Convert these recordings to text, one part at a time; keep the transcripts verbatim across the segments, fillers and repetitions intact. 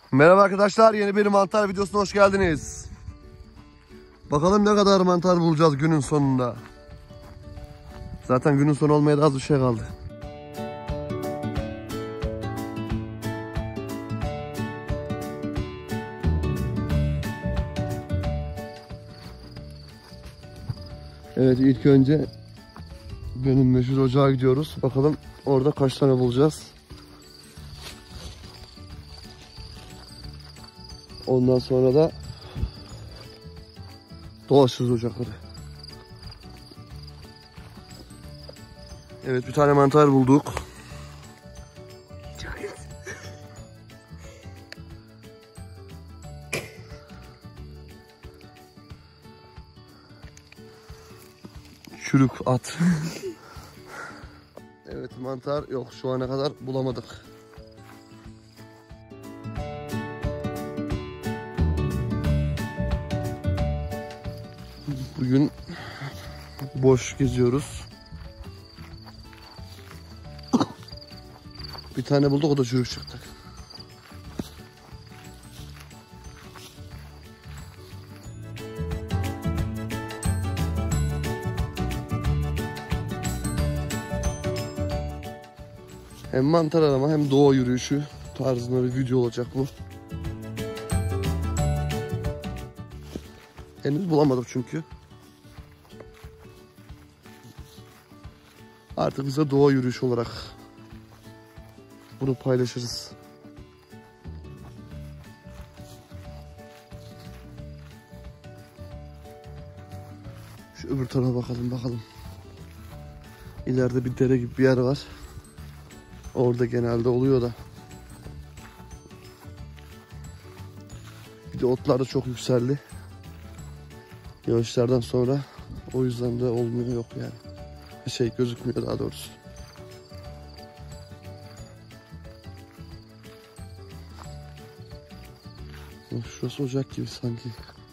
Merhaba arkadaşlar, yeni bir mantar videosuna hoş geldiniz. Bakalım ne kadar mantar bulacağız günün sonunda. Zaten günün sonu olmaya da az bir şey kaldı. Evet, ilk önce benim meşhur ocağa gidiyoruz. Bakalım orada kaç tane bulacağız. Ondan sonra da dolaşırız ocakları. Evet, bir tane mantar bulduk. Çürük at. Evet, mantar yok, şu ana kadar bulamadık. Bugün boş geziyoruz. Bir tane bulduk, o da çürük çıktı. Hem mantar arama hem doğa yürüyüşü tarzında bir video olacak bu. Henüz bulamadık çünkü. Artık bize doğa yürüyüşü olarak bunu paylaşırız. Şu öbür tarafa bakalım bakalım. İleride bir dere gibi bir yer var. Orada genelde oluyor da. Bir de otlar da çok yükseldi. Yağışlardan sonra, o yüzden de olmuyor, yok yani. Şey gözükmüyor daha doğrusu. Şurası ocak gibi sanki.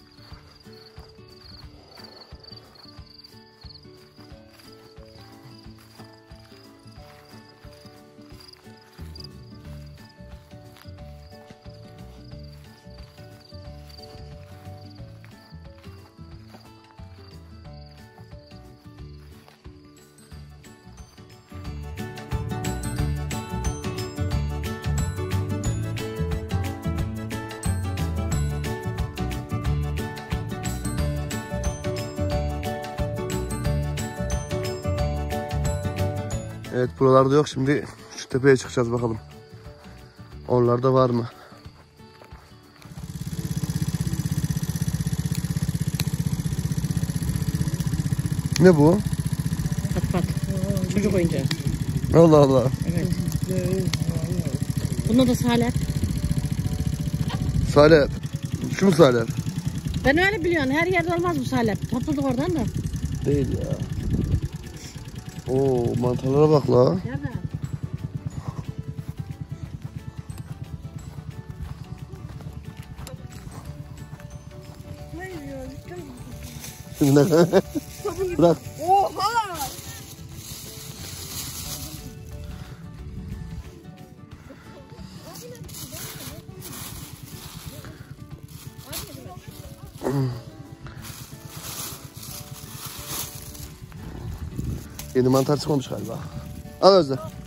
Evet, buralarda yok. Şimdi şu tepeye çıkacağız bakalım. Oralarda var mı? Ne bu? Pat pat. Çocuk oyuncağı. Allah Allah. Evet. Bunda da salep. Salep. Şu mu salep? Ben öyle biliyorum. Her yerde olmaz bu salep. Topladık oradan da. Değil ya. Oo, mantarlara bak la. Nerede? Bırak. Oha! Yeni mantar çıkmamış galiba. Al Özde.